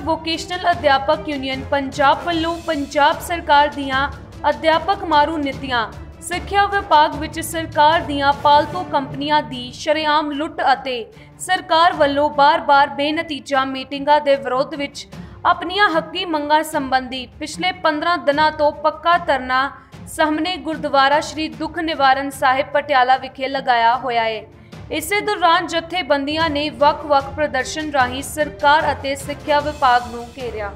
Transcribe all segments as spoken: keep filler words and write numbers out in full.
Vocational अध्यापक union Punjab ਵੱਲੋਂ पंजाब सरकार ਦੀਆਂ अध्यापक मारू नीतियां ਸਿੱਖਿਆ ਵਿਭਾਗ ਵਿੱਚ ਸਰਕਾਰ ਦੀਆਂ ਪਾਲਤੂ ਕੰਪਨੀਆਂ ਦੀ ਸ਼ਰੇਆਮ ਲੁੱਟ ਅਤੇ ਸਰਕਾਰ ਵੱਲੋਂ ਬਾਰ-ਬਾਰ ਬੇਨਤੀਜਾ ਮੀਟਿੰਗਾਂ ਦੇ ਵਿਰੋਧ ਵਿੱਚ ਆਪਣੀਆਂ ਹੱਕੀ ਮੰਗਾਂ ਸੰਬੰਧੀ ਪਿਛਲੇ ਪੰਦਰਾਂ ਦਿਨਾਂ ਤੋਂ ਪੱਕਾ ਧਰਨਾ ਸਾਹਮਣੇ ਗੁਰਦੁਆਰਾ श्री दुख निवारण साहिब पटियाला विखे लगाया होया है। इसे दौरान जथेबंदियां ने वख-वख प्रदर्शन राही सरकार अते सिक्ख्या विभाग नूं घेरिया।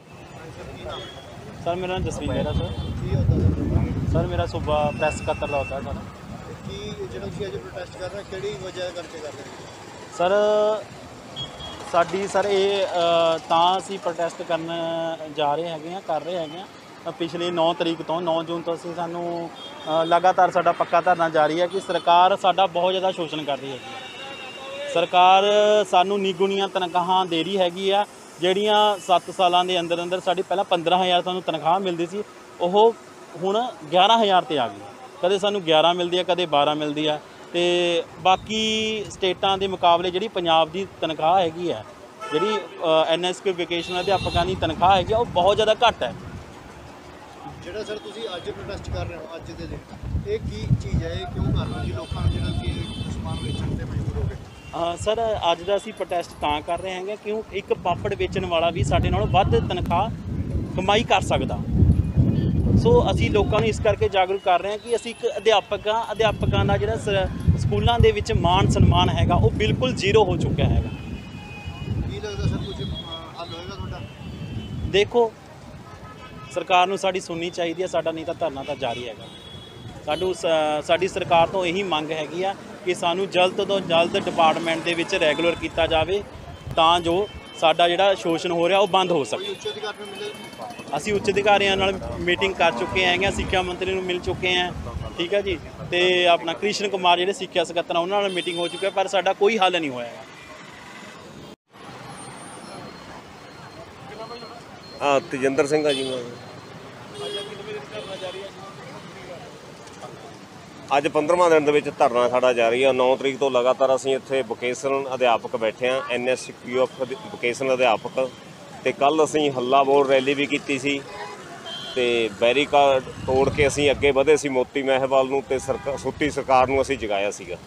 सर मेरा नाम जसवीर मेहरा सर सर मेरा सूबा प्रैस सकत्तर का होता है सर की ਜਿਹੜਾ ਤੁਸੀਂ ਅੱਜ ਪ੍ਰੋਟੈਸਟ ਕਰ ਰਹੇ ਹੋ ਕਿਹੜੀ ਵਜ੍ਹਾ ਕਰਕੇ ਕਰ ਰਹੇ ਹੋ सर ਸਾਡੀ ਸਰ ਇਹ ਤਾਂ ਅਸੀਂ ਪ੍ਰੋਟੈਸਟ ਕਰਨ ਜਾ ਰਹੇ ਹੈਗੇ ਆ ਕਰ ਰਹੇ ਹੈਗੇ ਆ ਪਿਛਲੇ नौ ਤਰੀਕ ਤੋਂ नौ ਜੂਨ ਤੋਂ ਅਸੀਂ ਸਾਨੂੰ ਲਗਾਤਾਰ ਸਾਡਾ ਪੱਕਾ ਧਰਨਾ ਜਾਰੀ ਹੈ ਕਿ ਸਰਕਾਰ ਸਾਡਾ ਬਹੁਤ ਜ਼ਿਆਦਾ ਸ਼ੋਸ਼ਣ ਕਰ ਰਹੀ ਹੈ। ਸਰਕਾਰ ਸਾਨੂੰ ਨਿਗੁਣੀਆਂ ਤਨਖਾਹਾਂ ਦੇ ਰਹੀ ਹੈਗੀ ਆ ਜਿਹੜੀਆਂ ਸੱਤ ਸਾਲਾਂ ਦੇ ਅੰਦਰ ਅੰਦਰ ਸਾਡੀ ਪਹਿਲਾਂ ਪੰਦਰਾਂ ਹਜ਼ਾਰ ਸਾਨੂੰ ਤਨਖਾਹ ਮਿਲਦੀ ਸੀ ਉਹ ਹੁਣ ਗਿਆਰਾਂ ਹਜ਼ਾਰ ਤੇ ਆ ਗਈ। ਕਦੇ ਸਾਨੂੰ ਗਿਆਰਾਂ ਮਿਲਦੀ ਆ ਕਦੇ ਬਾਰਾਂ ਮਿਲਦੀ ਆ ਤੇ ਬਾਕੀ ਸਟੇਟਾਂ ਦੇ ਮੁਕਾਬਲੇ ਜਿਹੜੀ ਪੰਜਾਬ ਦੀ ਤਨਖਾਹ ਹੈਗੀ ਆ ਜਿਹੜੀ ਐਨ ਐਸ ਕੇ ਵੋਕੇਸ਼ਨਲ ਅਧਿਆਪਕਾਂ ਦੀ ਤਨਖਾਹ ਹੈਗੀ ਆ ਉਹ ਬਹੁਤ ਜ਼ਿਆਦਾ ਘੱਟ ਹੈ। ਜਿਹੜਾ ਸਰ ਤੁਸੀਂ ਅੱਜ ਪ੍ਰੋਟੈਸਟ ਕਰ ਰਹੇ ਹੋ ਅੱਜ ਦੇ ਦਿਨ ਇਹ ਕੀ ਚੀਜ਼ ਹੈ ਇਹ ਕਿਉਂ ਕਰ ਰਹੇ ਹੋ ਜੀ ਲੋਕਾਂ ਨੂੰ ਜਿਹੜਾ ਕਿ ਸਮਾਨ ਵੇਚਣ ਤੇ ਮਜਬੂਰ ਹੋ ਗਏ? ਸਰ ਅੱਜ ਦਾ ਅਸੀਂ ਪ੍ਰੋਟੈਸਟ ਤਾਂ ਕਰ ਰਹੇ ਹੈਗੇ ਕਿਉਂ ਇੱਕ ਪਾਪੜ ਵੇਚਣ ਵਾਲਾ ਵੀ ਸਾਡੇ ਨਾਲੋਂ ਵੱਧ ਤਨਖਾਹ ਕਮਾਈ ਕਰ ਸਕਦਾ। ਸੋ ਅਸੀਂ ਲੋਕਾਂ ਨੂੰ ਇਸ ਕਰਕੇ ਜਾਗਰੂਕ ਕਰ ਰਹੇ ਹਾਂ ਕਿ ਅਸੀਂ ਇੱਕ ਅਧਿਆਪਕ ਹਾਂ ਅਧਿਆਪਕਾਂ ਦਾ ਜਿਹੜਾ ਸਕੂਲਾਂ ਦੇ ਵਿੱਚ ਮਾਣ ਸਨਮਾਨ ਹੈਗਾ ਉਹ ਬਿਲਕੁਲ ਜ਼ੀਰੋ ਹੋ ਚੁੱਕਿਆ ਹੈਗਾ। ਕੀ ਲੱਗਦਾ ਸਰ ਕੁਝ ਹੱਲ ਹੋਏਗਾ ਤੁਹਾਡਾ? ਦੇਖੋ ਸਰਕਾਰ ਨੂੰ ਸਾਡੀ ਸੁਣਨੀ ਚਾਹੀਦੀ ਹੈ ਸਾਡਾ ਨਹੀਂ ਤਾਂ ਧਰਨਾ ਤਾਂ ਜਾਰੀ ਹੈਗਾ। ਸਾਨੂੰ ਸਾਡੀ ਸਰਕਾਰ ਤੋਂ ਇਹੀ ਮੰਗ ਹੈਗੀ ਆ ਕਿ ਸਾਨੂੰ ਜਲਦ ਤੋਂ ਜਲਦ ਡਿਪਾਰਟਮੈਂਟ ਦੇ ਵਿੱਚ ਰੈਗੂਲਰ ਕੀਤਾ ਜਾਵੇ ਤਾਂ ਜੋ ਸਾਡਾ ਜਿਹੜਾ ਸ਼ੋਸ਼ਣ ਹੋ ਰਿਹਾ ਉਹ ਬੰਦ ਹੋ ਸਕੇ। ਅਸੀਂ ਉੱਚ ਅਧਿਕਾਰੀਆਂ ਨਾਲ ਮੀਟਿੰਗ ਕਰ ਚੁੱਕੇ ਹੈਗੇ ਸਿੱਖਿਆ ਮੰਤਰੀ ਨੂੰ ਮਿਲ ਚੁੱਕੇ ਹਾਂ ਠੀਕ ਹੈ ਜੀ ਤੇ ਆਪਣਾ ਕ੍ਰਿਸ਼ਨ ਕੁਮਾਰ ਜਿਹੜੇ ਸਿੱਖਿਆ ਸਕੱਤਰ ਉਹਨਾਂ ਨਾਲ ਮੀਟਿੰਗ ਹੋ ਚੁੱਕੀ ਹੈ ਪਰ ਸਾਡਾ ਕੋਈ ਹੱਲ ਨਹੀਂ ਹੋਇਆ। हाँ तेजिंदर सिंह जी मैं अज पंद्रहवां दिन के धरना साडा जारी है। नौ तरीक तो लगातार असीं इत्थे वोकेशनल अध्यापक बैठे हाँ N S Q F vocational अध्यापक ते कल असीं हल्ला बोल रैली भी की सी ते बैरीकाड तोड़ के असीं अगे वधे सी मोती महल वाल नूं ते सरकार सुੱਤੀ सरकार नूं असीं जगाया सीगा।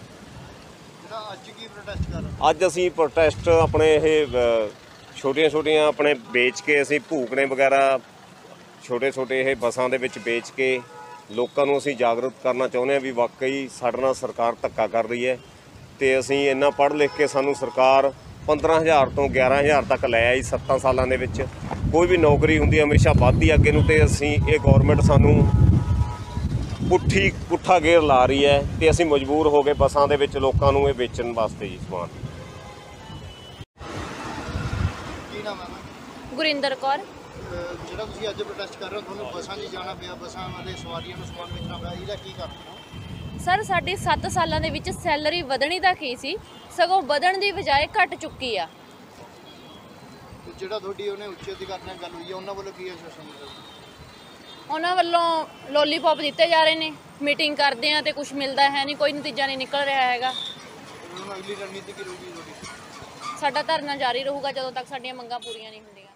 अज असीं प्रोटेस्ट अपने ये छोटिया छोटिया अपने बेच के असीं भूकने वगैरह छोटे छोटे ये बसां दे विच बेच के लोगों को असीं जागरूक करना चाहुंदे हां भी वाकई साडे नाल सरकार धक्का कर रही है तो असीं इन्ना पढ़ लिख के सानूं सरकार पंद्रह हज़ार तो ग्यारह हज़ार तक लै आई। सत्तां सालां दे विच कोई भी नौकरी हुंदी हमेशा वधदी अगे नूं ते असीं ये गौरमेंट सानूं पुट्ठी पुट्ठा गेर ला रही है तो असीं मजबूर हो गए बसां दे विच लोकां नूं ये बेचण वास्ते जी समान। गुरिंदर कौर ਜਿਹੜਾ ਤੁਸੀਂ ਅੱਜ ਪ੍ਰੋਟੈਸਟ ਕਰ ਰਹੇ ਹੋ ਤੁਹਾਨੂੰ ਬੱਸਾਂ 'ਚ ਜਾਣਾ ਪਿਆ ਬੱਸਾਂ ਵਾਲੇ ਸਵਾਰੀਆਂ ਨੂੰ ਸਮਾਨ ਵੇਚਣਾ ਪਿਆ ਇਹਦਾ ਕੀ ਕਾਰਨ ਹੈ? ਸਰ ਸਾਡੀ ਸੱਤ ਸਾਲਾਂ ਦੇ ਵਿੱਚ ਸੈਲਰੀ ਵਧਣੀ ਦਾ ਕੀ ਸੀ ਸਗੋਂ ਵਧਣ ਦੀ ਬਜਾਏ ਘਟ ਚੁੱਕੀ ਆ। ਤੇ ਜਿਹੜਾ ਤੁਹਾਡੀ ਉਹਨੇ ਉੱਚ ਅਧਿਕਾਰੀ ਨਾਲ ਗੱਲ ਹੋਈ ਹੈ ਉਹਨਾਂ ਵੱਲੋਂ ਕੀ ਆਸ਼ਵਾਸਨ ਮਿਲਿਆ? ਉਹਨਾਂ ਵੱਲੋਂ ਲੋਲੀਪੌਪ ਦਿੱਤੇ ਜਾ ਰਹੇ ਨੇ ਮੀਟਿੰਗ ਕਰਦੇ ਆ ਤੇ ਕੁਝ ਮਿਲਦਾ ਹੈ ਨਹੀਂ ਕੋਈ ਨਤੀਜਾ ਨਹੀਂ ਨਿਕਲ ਰਿਹਾ ਹੈਗਾ। ਹੁਣ ਅਗਲੀ ਰਣਨੀਤੀ ਕੀ ਰਹੂਗੀ ਤੁਹਾਡੀ? ਸਾਡਾ ਧਰਨਾ ਜਾਰੀ ਰਹੂਗਾ ਜਦੋਂ ਤੱਕ ਸਾਡੀਆਂ ਮੰਗਾਂ ਪੂਰੀਆਂ ਨਹੀਂ ਹੁੰਦੀਆਂ।